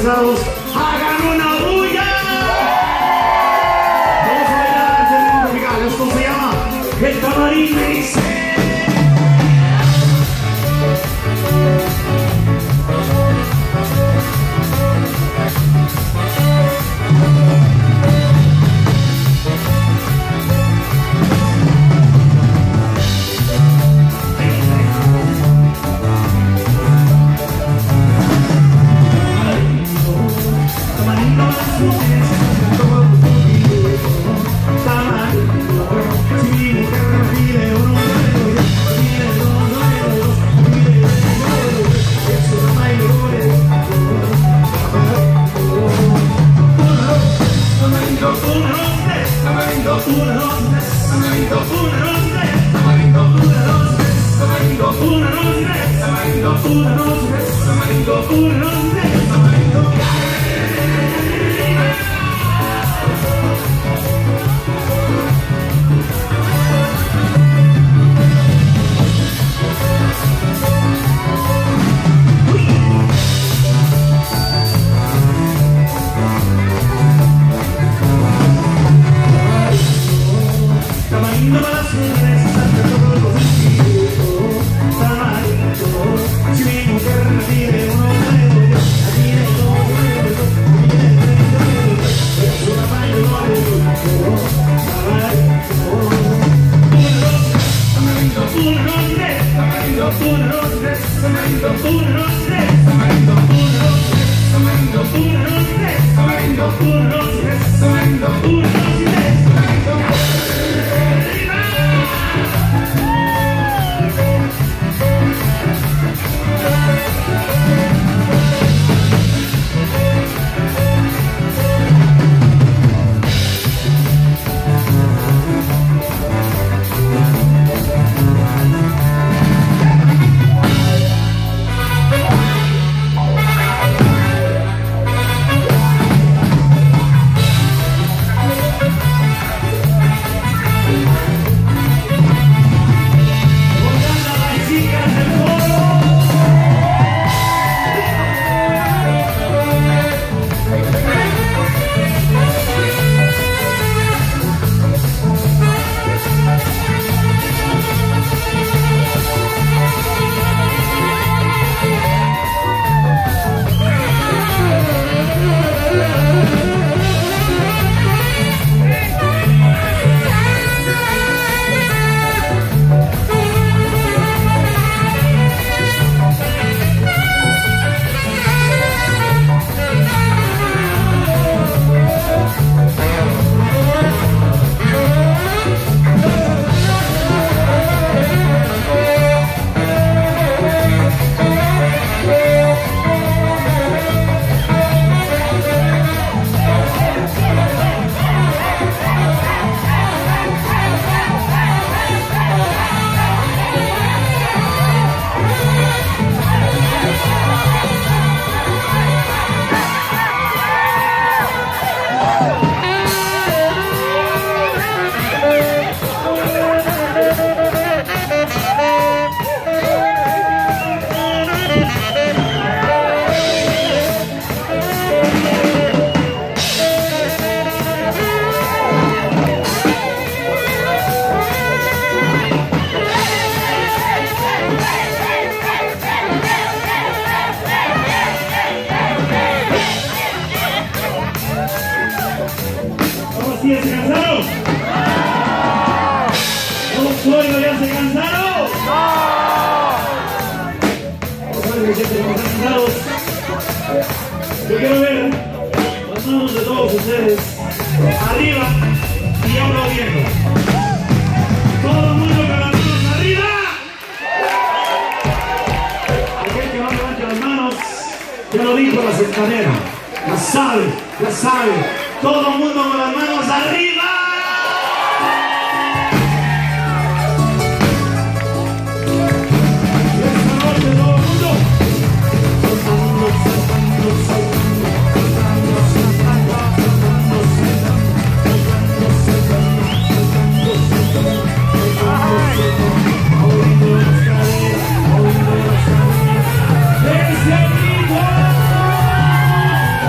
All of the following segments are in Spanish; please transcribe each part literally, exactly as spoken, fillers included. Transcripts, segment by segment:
descansados, hagan una bulla. Vamos a bailar este ritmo tropical. Esto se llama El Camarín me dice. ¿Ya se cansaron? ¿Todos sólidos ya se cansaron? Vamos a ver que siempre estamos cansados. Yo quiero ver las manos de todos ustedes arriba y aplaudiendo. Todo el mundo con las manos arriba. Aquel que no levante las manos, ya lo dijo la centanera. La sabe, la sabe. Todo el mundo con las manos arriba. Y esta noche todo el mundo saltando, saltando, saltando, saltando, saltando, saltando, saltando, saltando, saltando, moviendo las caderas, moviendo las caderas. ¡Ese ritmo!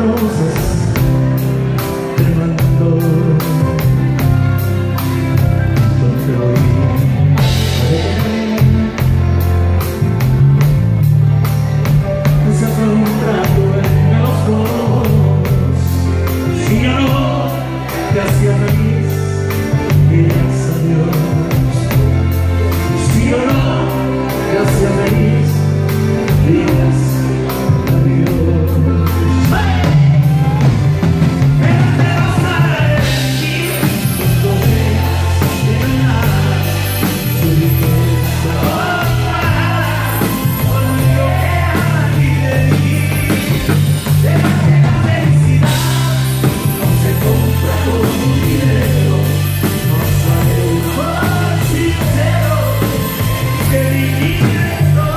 rosas te mando. ¿Dónde voy a ver? Se fue un rato en los ojos. Si yo no te hacía feliz, dirías adiós. Si yo no te hacía feliz, dirías adiós. Pero te vas a arrepentir cuando veas de nada su riqueza. Con lo que hay de mí, déjate la felicidad, no se compra con dinero, no sale un amor sincero que divide todo.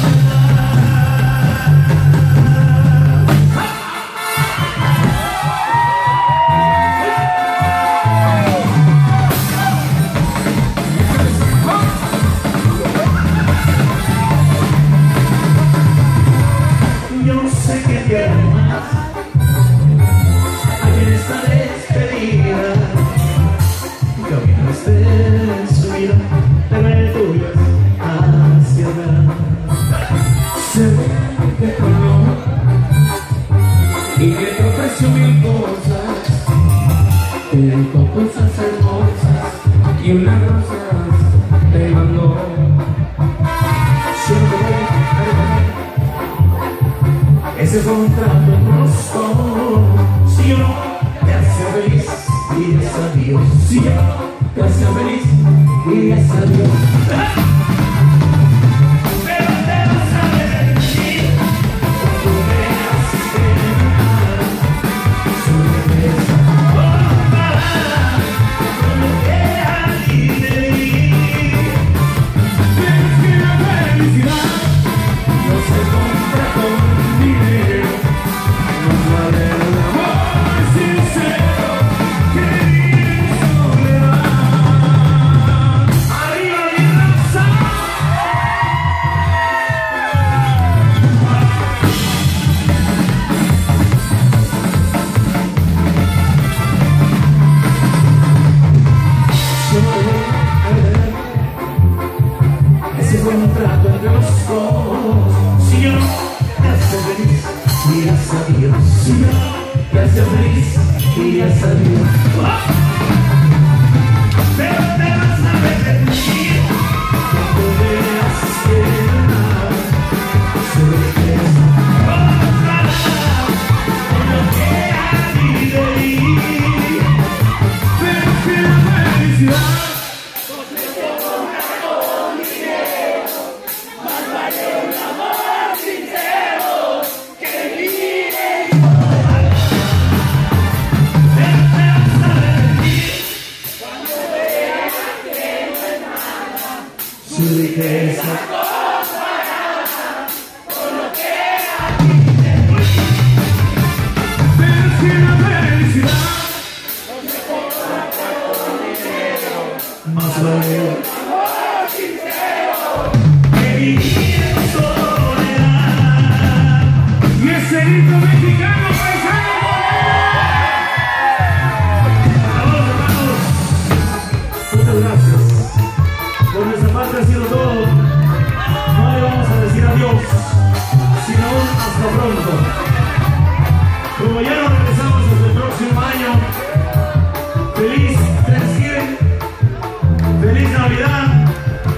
Yo no sé qué quiero más aquí en esta despedida. Caminas de su vida, pero el tuyo es hacia atrás. Sé que te amó y que te ofreció mil cosas, pero cosas hermosas y unas rosas te mandó. Siempre voy a recordar ese fue un trato en los ojos. Si yo no te hace feliz, dirías adiós. Si yo te hacía feliz, dirías adiós. Pero te vas a arrepentir cuando veas que nada su riqueza comparada con lo que hay de mí. ves que la felicidad no se compra con dinero, no vale el amor sincero que vive en soledad. Arriba mi raza. Siempre voy a ver ese contrato entre los dos. Si yo no te hace feliz, dirías adiós. Si yo no te hace feliz, dirías adiós. Pero te vas a arrepentir cuando veas que nada su riqueza comparada con lo que hay de mí. Ves que la felicidad su riqueza. ves que la felicidad Más vale que vivir en soledad. y ese grito mexicano paisano. Vamos, hermanos, muchas gracias. Por nuestra parte ha sido todo. No le vamos a decir adiós, sino un hasta pronto. Como ya nos regresamos hasta el próximo año, feliz Thanksgiving, feliz Navidad,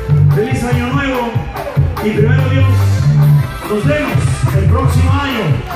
feliz Año Nuevo y primero Dios, nos vemos el próximo año.